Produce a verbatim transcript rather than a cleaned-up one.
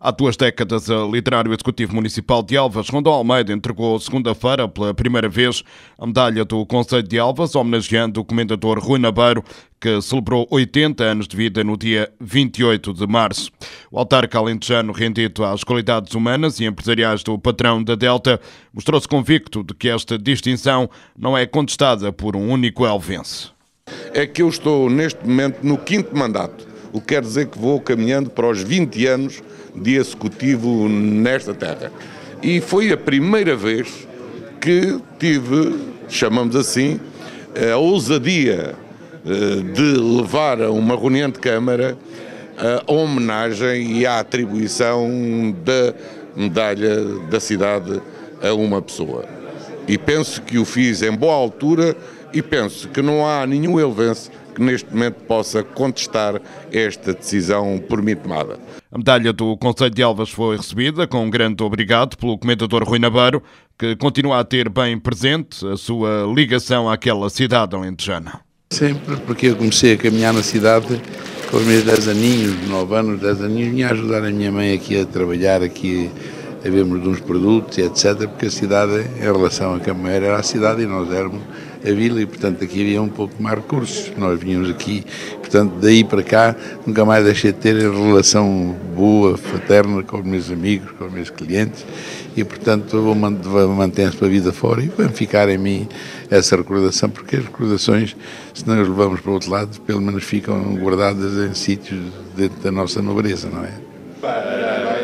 Há duas décadas, a liderar o Executivo Municipal de Elvas, Rondão Almeida, entregou segunda-feira, pela primeira vez, a medalha do Concelho de Elvas, homenageando o comendador Rui Nabeiro, que celebrou oitenta anos de vida no dia vinte e oito de março. O autarca alentejano, rendido às qualidades humanas e empresariais do patrão da Delta, mostrou-se convicto de que esta distinção não é contestada por um único elvense. É que eu estou, neste momento, no quinto mandato, o que quer dizer que vou caminhando para os vinte anos de executivo nesta terra. E foi a primeira vez que tive, chamamos assim, a ousadia de levar a uma reunião de Câmara a homenagem e a atribuição da medalha da cidade a uma pessoa. E penso que o fiz em boa altura e penso que não há nenhum elvense que neste momento possa contestar esta decisão por mim tomada. A medalha do Concelho de Elvas foi recebida com um grande obrigado pelo comendador Rui Nabeiro, que continua a ter bem presente a sua ligação àquela cidade alentejana. Sempre, porque eu comecei a caminhar na cidade com os meus dez aninhos, nove anos, dez aninhos, vinha ajudar a minha mãe aqui a trabalhar, aqui a vermos uns produtos, etcétera, porque a cidade, em relação a Camoeira, era a cidade e nós éramos a vila e, portanto, aqui havia um pouco mais recursos. Nós vínhamos aqui, portanto, daí para cá, nunca mais deixei de ter relação boa, fraterna com os meus amigos, com os meus clientes e, portanto, vou manter-se para a vida fora e vai ficar em mim essa recordação, porque as recordações, se não as levamos para o outro lado, pelo menos ficam guardadas em sítios dentro da nossa nobreza, não é?